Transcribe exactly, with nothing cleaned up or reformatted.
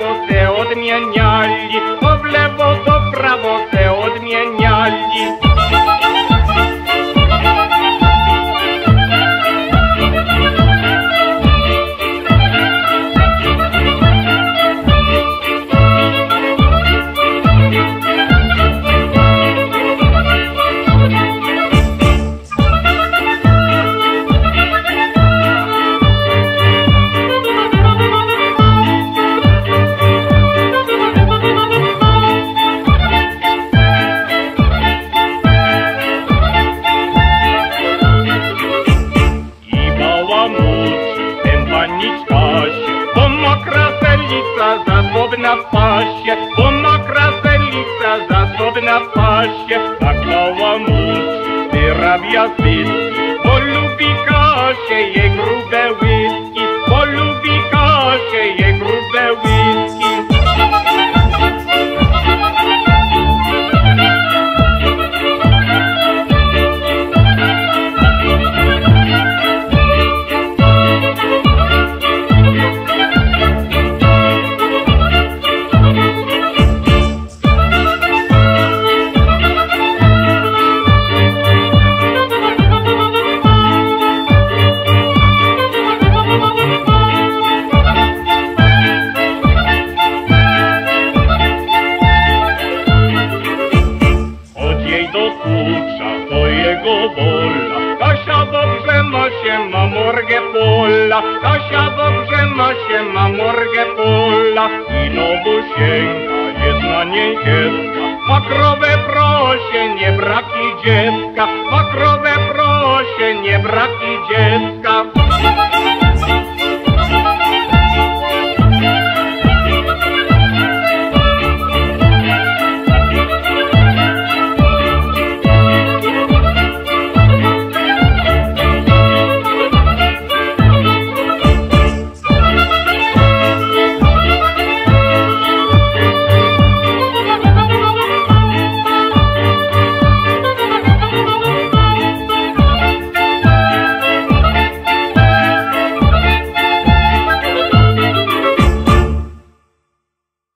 prawo se odmieniali, to w lewo, to w prawo se odmieniali. Zasobna w pasie, bo ma kraselica zasobna w pasie. Tak bałamuci wyrabia zyski, bo lubi Kasię jej grube whisky, bo lubi Kasię jej grube whisky. To jego wola. Kasia dobrze ma się, ma morgę pola. Kasia dobrze ma się, ma morgę pola. I nowosieńka jest na niej kiepska. Ma krowę prosie, nie braki dziecka. Ma krowę prosie, nie braki dziecka.